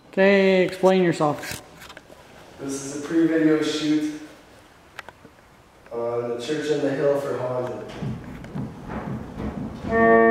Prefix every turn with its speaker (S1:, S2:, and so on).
S1: Okay, explain yourself.
S2: This is a pre-video shoot on the Church on the Hill for Haunted.